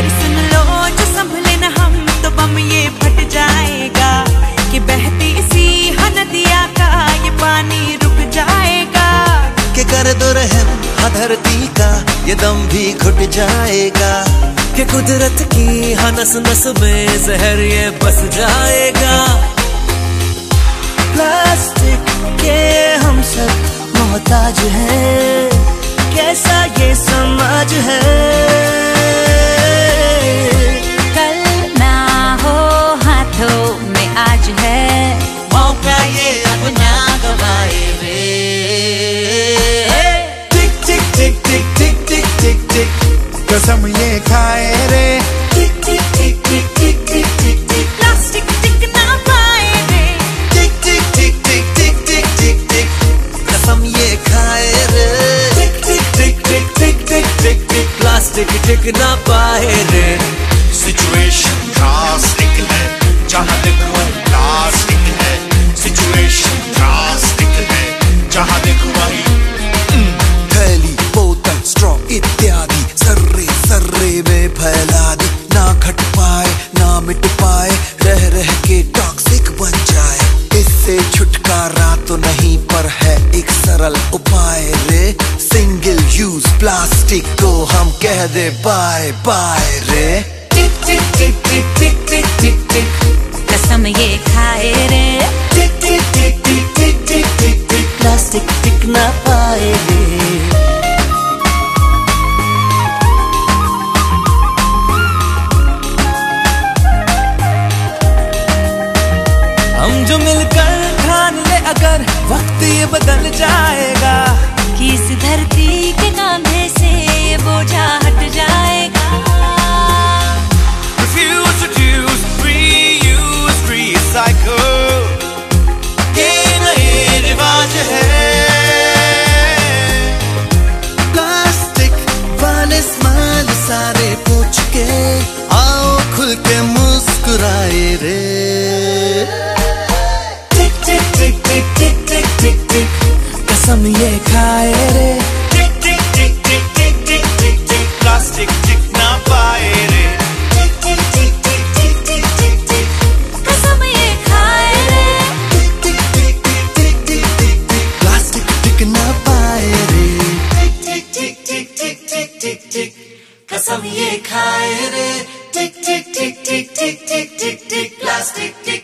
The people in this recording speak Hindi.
पर सुन लो जो संभले न हम तो बम ये फट जाएगा कि बहती सी नदिया का ये पानी रुक जाएगा। कि कर दो रहम धरती का ये दम भी घुट जाएगा। कि कुदरत की नस नस में जहर ये बस जाएगा। प्लास्टिक के हम सब मोहताज हैं, कैसा ये समाज है। कल ना हो हाथों में आज है, मौका ये अब ना गवाए रे। टिक टिक टिक टिक टिक टिक टिक टिक कसम ये खाए रे। टिक टिक टिक टिक टिक टिक टिक टिक प्लास्टिक टिक ना पाए रे। टिक टिक टिक टिक टिक टिक टिक टिक कसम ये खाए रे। टिक टिक टिक टिक टिक टिक टिक टिक प्लास्टिक टिक ना पाए रे। सिचुएशन ड्रास्टिक है, जहाँ देखो प्लास्टिक है। सिचुएशन ड्रास्टिक है, जहाँ देखो वही थैली बोतल स्ट्रॉ इत्यादि सर्रे सर्रे में फैला दी। ना घट पाए ना मिट पाए, रह रह के टॉक्सिक बन जाए। इससे छुटकारा तो नहीं पर है एक सरल उपाय रे। सिंगल यूज प्लास्टिक को हम कह दे बाय बाय रे। टिक टिक टिक टिक टिक टिक टिक टिक कसम ये खाए रे। टिक टिक टिक टिक टिक टिक टिक टिक प्लास्टिक टिक ना पाए रे। हम जो मिलकर ठान ले अगर वक्त ये बदल जाएगा कि इस धरती के कांधे से ये बोझा हट जाएगा। Refuse, reduce, reuse, recycle, ये नए रिवाज है। प्लास्टिक वाले स्माइल सारे पूछ के आओ खुल के मुस्कुराए रे। टिक टिक टिक टिक टिक टिक टिक टिक कसम ये खाए रे। टिक टिक टिक टिक टिक टिक टिक टिक प्लास्टिक टिक ना पाए रे। टिक टिक टिक टिक टिक टिक टिक टिक कसम ये खाए रे। टिक टिक टिक टिक टिक टिक टिक प्लास्टिक टिक ना पाए रे। टिक टिक टिक टिक टिक टिक टिक कसम ये खाए रे। टिक टिक टिक टिक टिक टिक टिक टिक प्लास्टिक टिक